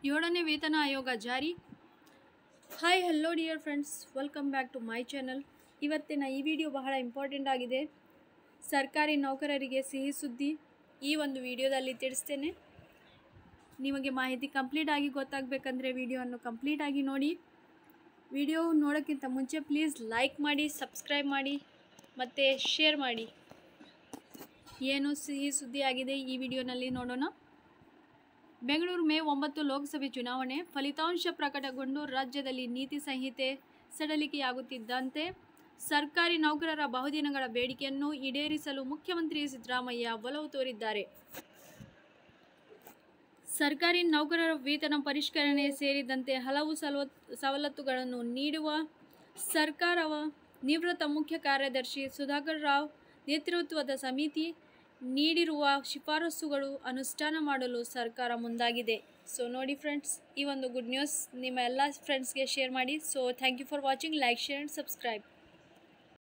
ಏಳನೇ ವೇತನ ಆಯೋಗ ಜಾರಿ. Hi hello dear friends, welcome back to my channel. ಇವತ್ತಿನ ಈ ವಿಡಿಯೋ ಬಹಳ ಇಂಪಾರ್ಟೆಂಟ್ ಆಗಿದೆ. ಸರ್ಕಾರಿ ನೌಕರರಿಗೆ ಸಿಹಿ ಸುದ್ದಿ ಈ ಒಂದು ವಿಡಿಯೋದಲ್ಲಿ ತಿಳಿಸ್ತೇನೆ. ನಿಮಗೆ ಮಾಹಿತಿ ಕಂಪ್ಲೀಟ್ ಆಗಿ ಗೊತ್ತಾಗಬೇಕಂದ್ರೆ ವಿಡಿಯೋವನ್ನು ಕಂಪ್ಲೀಟ್ ಆಗಿ ನೋಡಿ. ವಿಡಿಯೋ ನೋಡೋಕ್ಕಿಂತ ಮುಂಚೆ ಪ್ಲೀಸ್ ಲೈಕ್ ಮಾಡಿ, ಸಬ್ಸ್ಕ್ರೈಬ್ ಮಾಡಿ ಮತ್ತು ಶೇರ್ ಮಾಡಿ. ಏನು ಸಿಹಿ ಸುದ್ದಿ ಆಗಿದೆ ಈ ವಿಡಿಯೋನಲ್ಲಿ ನೋಡೋಣ. ಬೆಂಗಳೂರು ಮೇ 9 ಲೋಕಸಭೆ ಚುನಾವಣೆ ಫಲಿತಾಂಶ ಪ್ರಕಟಗೊಂಡು ರಾಜ್ಯದಲ್ಲಿ ನೀತಿ ಸಂಹಿತೆ ಸಡಿಲಿಕೆಯಾಗುತ್ತಿದ್ದಂತೆ ಸರ್ಕಾರಿ ನೌಕರರ ಬಹುದಿನಗಳ ಬೇಡಿಕೆಯನ್ನು ಈಡೇರಿಸಲು ಮುಖ್ಯಮಂತ್ರಿ ಸಿದ್ದರಾಮಯ್ಯ ಒಲವು ತೋರಿದ್ದಾರೆ. ಸರ್ಕಾರಿ ನೌಕರರ ವೇತನ ಪರಿಷ್ಕರಣೆ ಸೇರಿದಂತೆ ಹಲವು ಸವಲತ್ತುಗಳನ್ನು ನೀಡುವ ಸರ್ಕಾರವ ನಿವೃತ್ತ ಮುಖ್ಯ ಕಾರ್ಯದರ್ಶಿ ಸುಧಾಕರ್ ರಾವ್ ನೇತೃತ್ವದ ಸಮಿತಿ ನೀಡಿರುವ ಶಿಫಾರಸುಗಳು ಅನುಷ್ಠಾನ ಮಾಡಲು ಸರ್ಕಾರ ಮುಂದಾಗಿದೆ. ಸೊ ನೋಡಿ ಫ್ರೆಂಡ್ಸ್, ಈ ಒಂದು ಗುಡ್ ನ್ಯೂಸ್ ನಿಮ್ಮ ಎಲ್ಲ ಫ್ರೆಂಡ್ಸ್ಗೆ ಶೇರ್ ಮಾಡಿ. So thank you for watching. Like, share and subscribe.